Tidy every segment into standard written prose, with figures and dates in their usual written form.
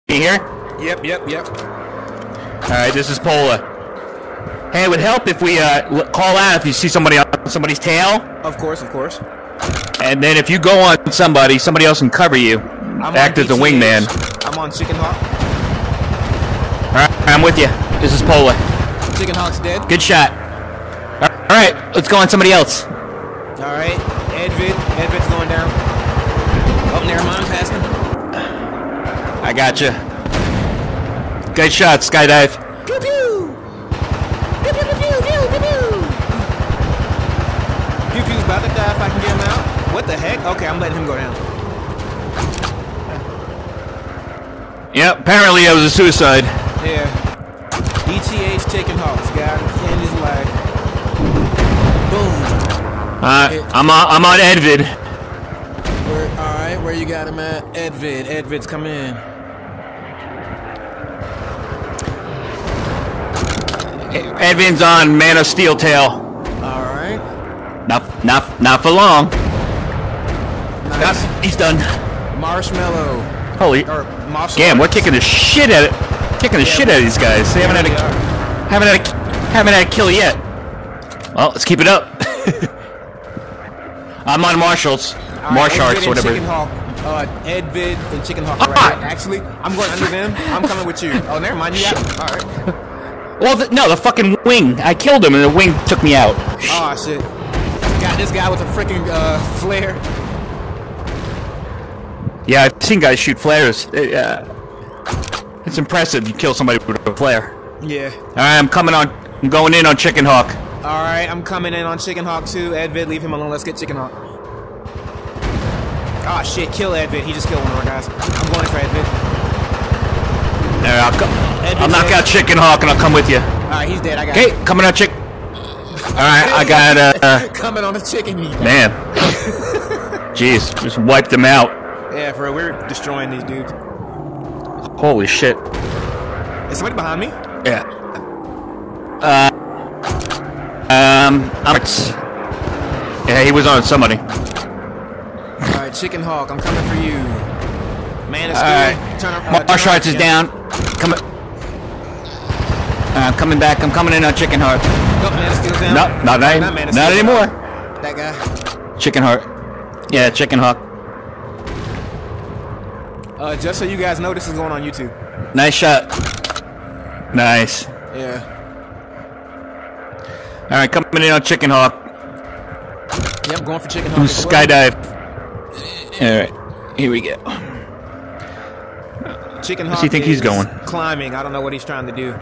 you here? Yep. Alright, this is Pola. Hey, it would help if we call out if you see somebody on somebody's tail. Of course. And then if you go on somebody else can cover you. Act as the wingman. I'm on Chicken Hawk. Alright, I'm with you. This is Pola. Chicken Hawk's dead. Good shot. Alright, let's go on somebody else. Alright, Edvid's going down. Oh, never mind, past him. I gotcha. Good shot, skydive. Pew pew! Pew pew pew pew pew pew pew! Pew pew's about to die if I can get him out. What the heck? Okay, I'm letting him go down. Yep, apparently it was a suicide. Yeah. ETH Chicken Hawks, got him in his life. Boom. I'm on Edvid. Alright, where you got him at? Edvid's come in. Edvid's on Man of Steel Tail. Alright. Not for long. Nice. He's done. Marshmallow. Holy. Damn, we're kicking the shit out of these guys. They haven't had a kill yet. Well, let's keep it up. I'm on Marshals. Marsharks, whatever. Edvid and Chicken Hawk right here. Actually, I'm going under them. I'm coming with you. Oh, never mind. You got him. Alright. Well, no, the fucking wing. I killed him and the wing took me out. Oh, shit. Got this guy with a freaking flare. Yeah, I've seen guys shoot flares. It's impressive you kill somebody with a flare. Yeah. Alright, I'm going in on Chicken Hawk. Alright, I'm coming in on Chicken Hawk too. Edvid, leave him alone. Let's get Chicken Hawk. Ah, shit, kill Edvid. He just killed one of our guys. I'm going in for Edvid. Alright, I'll knock out Chicken Hawk and I'll come with you. Alright, he's dead. I got him. Okay, coming on Chick. Alright, I got coming on the chicken heat. Man. Jeez, just wiped him out. Yeah, for real, we're destroying these dudes. Holy shit. Is somebody behind me? Yeah. Yeah, he was on somebody. Alright, Chicken Hawk, I'm coming for you. Man, it's Alright. Marsharks is down. Coming back. I'm coming in on Chicken Heart. Nope, Man of Steel's down. Nope, not anymore. That guy. Chicken Heart. Yeah, Chicken Hawk. Just so you guys know, this is going on YouTube. Nice shot. Nice. Yeah. Alright, coming in on Chicken Hawk. Yep, going for Chicken Hawk. Skydive. Alright, here we go. Chicken Hawk. Where do you think he's going? Climbing. I don't know what he's trying to do.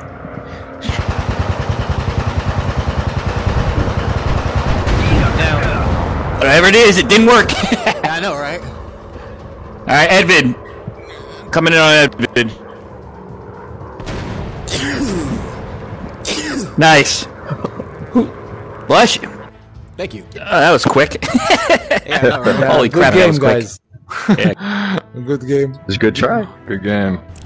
Down. Whatever it is, it didn't work. Yeah, I know, right? Alright, Edvid. Coming in on Edvid. Nice. Bless you. Thank you. That was quick. Yeah, I know, right? Holy crap, good that game, was quick. guys. Yeah. Good game. It's a good try. Good game.